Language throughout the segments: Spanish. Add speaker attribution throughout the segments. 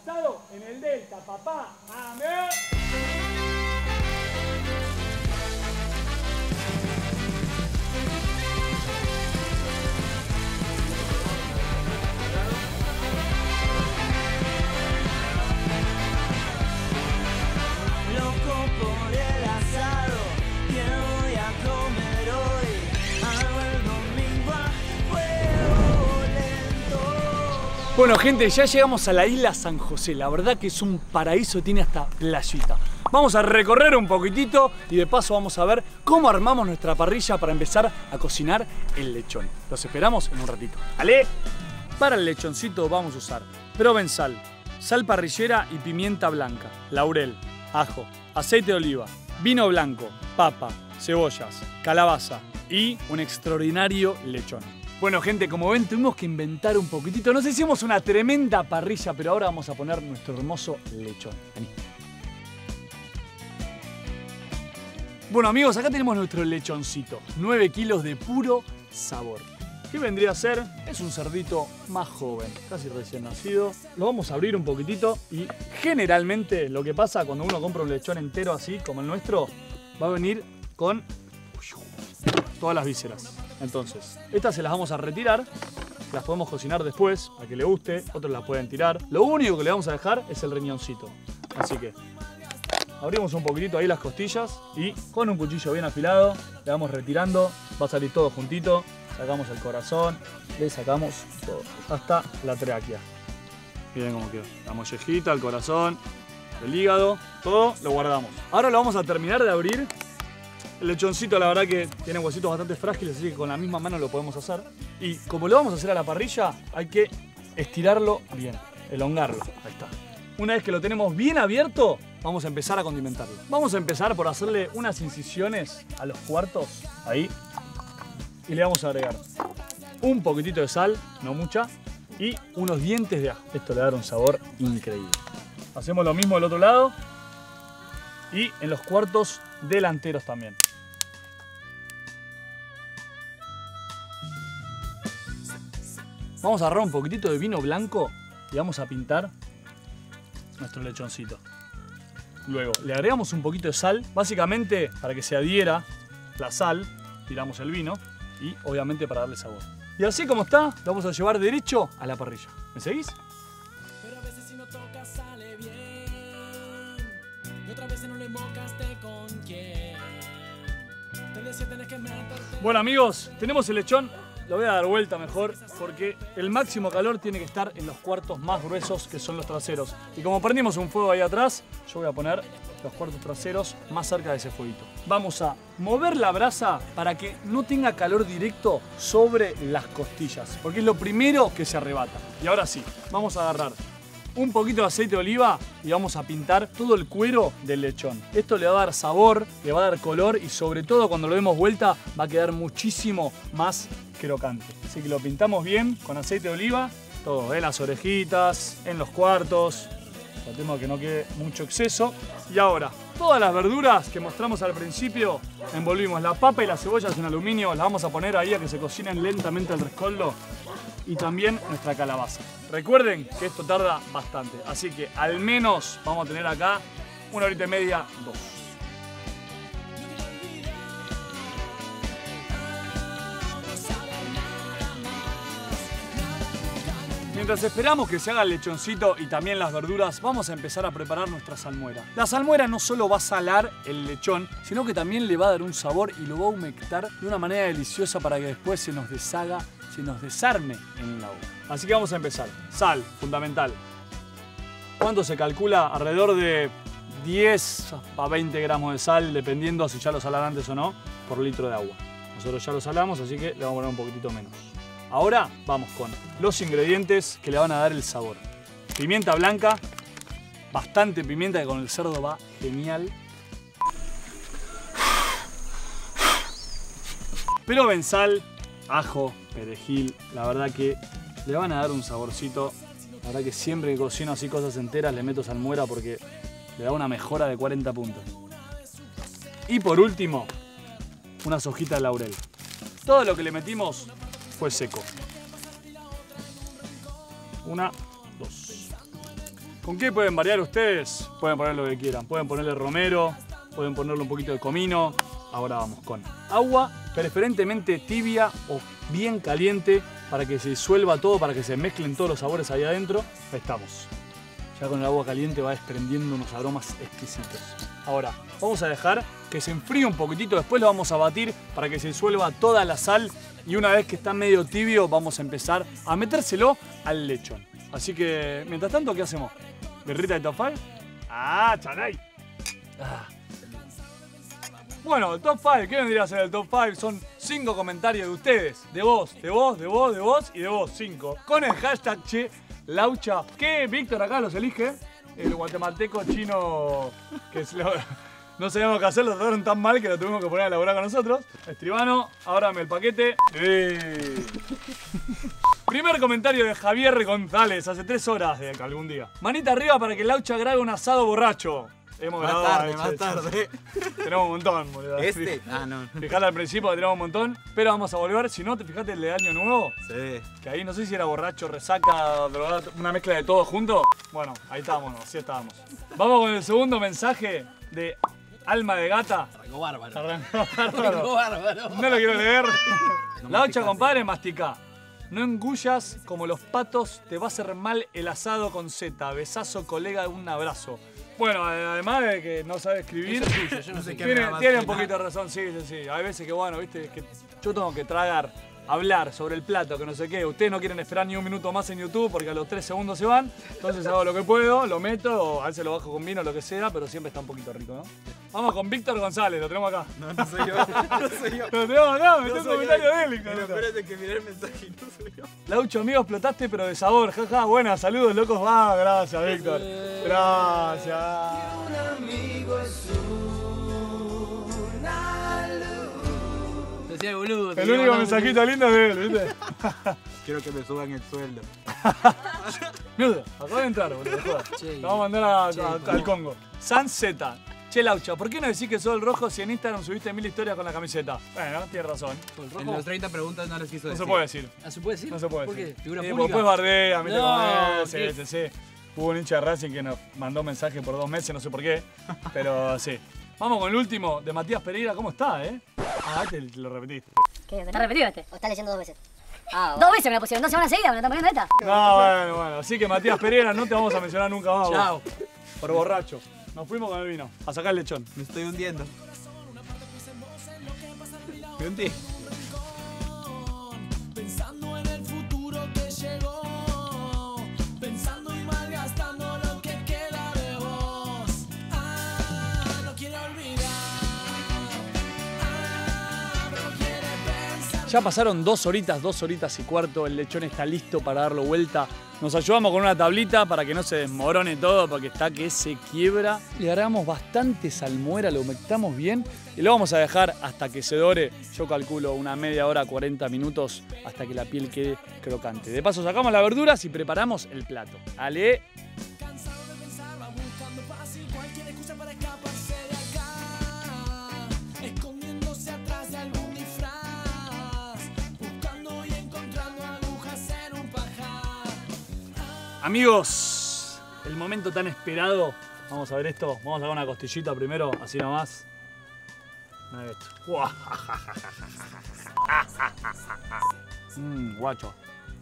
Speaker 1: asado en el Delta, papá. ¡Amén!
Speaker 2: Loco por el asado, ¿qué voy a comer hoy? Hago el domingo a fuego lento.
Speaker 1: Bueno, gente, ya llegamos a la isla San José. La verdad que es un paraíso, tiene hasta playita. Vamos a recorrer un poquitito y de paso vamos a ver cómo armamos nuestra parrilla para empezar a cocinar el lechón. Los esperamos en un ratito. ¡Ale! Para el lechoncito vamos a usar provenzal, sal parrillera y pimienta blanca, laurel, ajo, aceite de oliva, vino blanco, papa, cebollas, calabaza y un extraordinario lechón. Bueno, gente, como ven, tuvimos que inventar un poquitito. Nos hicimos una tremenda parrilla, pero ahora vamos a poner nuestro hermoso lechón. Vení. Bueno, amigos, acá tenemos nuestro lechoncito. 9 kilos de puro sabor. ¿Qué vendría a ser? Es un cerdito más joven, casi recién nacido. Lo vamos a abrir un poquitito y generalmente lo que pasa cuando uno compra un lechón entero así como el nuestro, va a venir con todas las vísceras. Entonces, estas se las vamos a retirar, las podemos cocinar después para que le guste, otros las pueden tirar. Lo único que le vamos a dejar es el riñoncito. Así que abrimos un poquitito ahí las costillas y con un cuchillo bien afilado le vamos retirando, va a salir todo juntito. Sacamos el corazón, le sacamos todo, hasta la tráquea. Miren cómo quedó. La mollejita, el corazón, el hígado, todo lo guardamos. Ahora lo vamos a terminar de abrir. El lechoncito la verdad que tiene huesitos bastante frágiles, así que con la misma mano lo podemos hacer. Y como lo vamos a hacer a la parrilla, hay que estirarlo bien, elongarlo. Ahí está. Una vez que lo tenemos bien abierto, vamos a empezar a condimentarlo. Vamos a empezar por hacerle unas incisiones a los cuartos, ahí. Y le vamos a agregar un poquitito de sal, no mucha, y unos dientes de ajo. Esto le va a dar un sabor increíble. Hacemos lo mismo del otro lado y en los cuartos delanteros también. Vamos a agarrar un poquitito de vino blanco y vamos a pintar nuestro lechoncito. Luego le agregamos un poquito de sal, básicamente para que se adhiera la sal, tiramos el vino. Y obviamente para darle sabor. Y así como está, lo vamos a llevar derecho a la parrilla. ¿Me seguís?
Speaker 2: Pero a veces si no tocas sale bien. Y otras veces no le mocaste con quién. Te decía tenés que meterte.
Speaker 1: Bueno amigos, tenemos el lechón. Lo voy a dar vuelta mejor porque el máximo calor tiene que estar en los cuartos más gruesos, que son los traseros. Y como prendimos un fuego ahí atrás, yo voy a poner los cuartos traseros más cerca de ese fueguito. Vamos a mover la brasa para que no tenga calor directo sobre las costillas, porque es lo primero que se arrebata. Y ahora sí, vamos a agarrar un poquito de aceite de oliva y vamos a pintar todo el cuero del lechón. Esto le va a dar sabor, le va a dar color y sobre todo cuando lo demos vuelta va a quedar muchísimo más crocante. Así que lo pintamos bien con aceite de oliva, todo, en las orejitas, en los cuartos. Tratemos que no quede mucho exceso. Y ahora, todas las verduras que mostramos al principio, envolvimos la papa y las cebollas en aluminio, las vamos a poner ahí a que se cocinen lentamente al rescoldo. Y también nuestra calabaza. Recuerden que esto tarda bastante, así que al menos vamos a tener acá 1 horita y media, 2. Mientras esperamos que se haga el lechoncito y también las verduras, vamos a empezar a preparar nuestra salmuera. La salmuera no solo va a salar el lechón, sino que también le va a dar un sabor y lo va a humectar de una manera deliciosa para que después se nos deshaga, se nos desarme en la boca. Así que vamos a empezar. Sal, fundamental. ¿Cuánto se calcula? Alrededor de 10 a 20 gramos de sal, dependiendo si ya lo salan antes o no, por litro de agua. Nosotros ya lo salamos, así que le vamos a poner un poquitito menos. Ahora vamos con los ingredientes que le van a dar el sabor. Pimienta blanca, bastante pimienta que con el cerdo va genial. Provenzal, ajo, perejil, la verdad que le van a dar un saborcito. La verdad que siempre que cocino así cosas enteras le meto salmuera porque le da una mejora de 40 puntos. Y por último, unas hojitas de laurel. Todo lo que le metimos fue seco. 1, 2. ¿Con qué pueden variar ustedes? Pueden poner lo que quieran. Pueden ponerle romero, pueden ponerle un poquito de comino. Ahora vamos con agua, preferentemente tibia o bien caliente para que se disuelva todo, para que se mezclen todos los sabores ahí adentro. Ahí estamos. Ya con el agua caliente va desprendiendo unos aromas exquisitos. Ahora, vamos a dejar que se enfríe un poquitito, después lo vamos a batir para que se disuelva toda la sal y una vez que está medio tibio vamos a empezar a metérselo al lechón. Así que, mientras tanto, ¿qué hacemos? ¿Birrita de top 5? ¡Ah, charay! Ah. Bueno, el top 5, ¿qué vendría a ser el top 5? Son 5 comentarios de ustedes, de vos, de vos, de vos, de vos y de vos, 5. Con el hashtag #CheLaucha, que Víctor acá los elige, el guatemalteco chino que no sabíamos qué hacer, lo trataron tan mal que lo tuvimos que poner a elaborar con nosotros. Escribano, ábrame el paquete. Primer comentario de Javier González, hace 3 horas de algún día. Manita arriba para que Laucha grabe un asado borracho.
Speaker 3: Más tarde.
Speaker 1: Tenemos un montón, boludo.
Speaker 3: No.
Speaker 1: Fijate al principio que tenemos un montón, pero vamos a volver. Si no, te fijate el de Año Nuevo.
Speaker 3: Sí.
Speaker 1: Que ahí no sé si era borracho, resaca, drogado, una mezcla de todo junto. Bueno, ahí estábamos, así estábamos. Vamos con el segundo mensaje de Alma de Gata.
Speaker 3: Arrancó bárbaro.
Speaker 1: Arrancó bárbaro. No lo quiero leer. Laucha, compadre, mastica. No engullas como los patos, te va a hacer mal el asado con Z. Besazo, colega, un abrazo. Bueno, además de que no sabe escribir,
Speaker 3: Yo no sé qué
Speaker 1: tiene un poquito de razón, sí. Hay veces que, bueno, viste, que yo tengo que tragar, hablar sobre el plato, que no sé qué. Ustedes no quieren esperar ni un minuto más en YouTube porque a los 3 segundos se van. Entonces hago lo que puedo, lo meto, a veces lo bajo con vino, lo que sea, pero siempre está un poquito rico, ¿no? Vamos con Víctor González, lo tenemos acá.
Speaker 3: No soy yo. No soy yo.
Speaker 1: Lo tenemos acá, me tengo un
Speaker 3: soy
Speaker 1: comentario
Speaker 3: yo.
Speaker 1: de él.
Speaker 3: Pero espérate que miré el mensaje y no soy yo.
Speaker 1: Laucho, amigo, explotaste, pero de sabor. Jaja, buena, saludos, locos. Ah, gracias, Víctor. Gracias.
Speaker 4: Un amigo es una luz.
Speaker 3: Te hacía boludo.
Speaker 1: El único mensajito lindo es de él, ¿viste?
Speaker 3: Quiero que me suban el sueldo.
Speaker 1: Mierda, acaba de entrar, boludo. Te vamos a mandar al Congo. Sanseta. Che, Laucha, ¿por qué no decís que sos el rojo si en Instagram subiste 1000 historias con la camiseta? Bueno, tienes razón.
Speaker 3: En los 30 preguntas no les quiso decir.
Speaker 1: No se puede decir.
Speaker 5: ¿Se puede decir?
Speaker 1: No se puede
Speaker 5: ¿Por
Speaker 1: decir.
Speaker 5: qué? ¿Figura
Speaker 1: Sí,
Speaker 5: pública?
Speaker 1: después bardea, mete
Speaker 5: No,
Speaker 1: con él, sí. Hubo un hincha de Racing que nos mandó mensaje por 2 meses, no sé por qué. Pero sí. Vamos con el último de Matías Pereira. ¿Cómo está, Ah, te lo repetiste.
Speaker 6: ¿Qué? ¿Está repetido este?
Speaker 7: ¿O está leyendo 2 veces?
Speaker 6: Ah, 2 veces me la pusieron, 2 semanas seguidas me la están poniendo esta.
Speaker 1: No, bueno. Así que Matías Pereira, no te vamos a mencionar nunca más.
Speaker 5: Chao.
Speaker 1: Por borracho. Nos fuimos con el vino. A sacar el lechón.
Speaker 3: Me estoy hundiendo. Me hundí.
Speaker 2: Pensando en el futuro que llegó, pensando y malgastando lo que queda de vos. No quiere olvidar, pero quiere pensar.
Speaker 1: Ya pasaron 2 horitas y cuarto. El lechón está listo para darlo vuelta. Nos ayudamos con una tablita para que no se desmorone todo porque está que se quiebra. Le agregamos bastante salmuera, lo humectamos bien y lo vamos a dejar hasta que se dore. Yo calculo una media hora, 40 minutos hasta que la piel quede crocante. De paso sacamos las verduras y preparamos el plato. Ale.
Speaker 2: Cansado de pensarla, buscando paz y cualquier excusa para escaparse de acá, escondiéndose atrás de algún disfraz, buscando y encontrando agujas en un pajar.
Speaker 1: Amigos, el momento tan esperado. Vamos a ver esto. Vamos a sacar una costillita primero, así nomás. Mira esto. Guacho.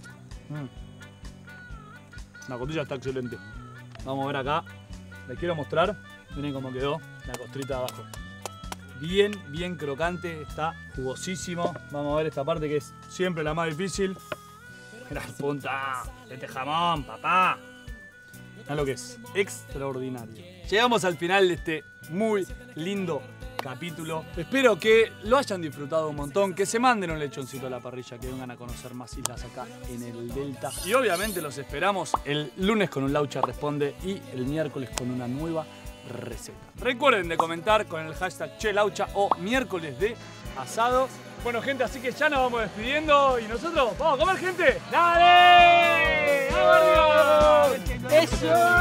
Speaker 1: La costilla está excelente. Vamos a ver acá. Les quiero mostrar. Miren cómo quedó la costrita de abajo. Bien crocante. Está jugosísimo. Vamos a ver esta parte que es siempre la más difícil. Mirá la punta de este jamón, papá. Mirá lo que es. Extraordinario. Llegamos al final de este muy lindo capítulo. Espero que lo hayan disfrutado un montón, que se manden un lechoncito a la parrilla, que vengan a conocer más islas acá en el Delta. Y obviamente los esperamos el lunes con un Laucha Responde y el miércoles con una nueva receta. Recuerden de comentar con el hashtag #CheLaucha o miércoles de asado. Bueno, gente, así que ya nos vamos despidiendo y nosotros vamos a comer, gente. ¡Dale! ¡Vamos! ¡Eso!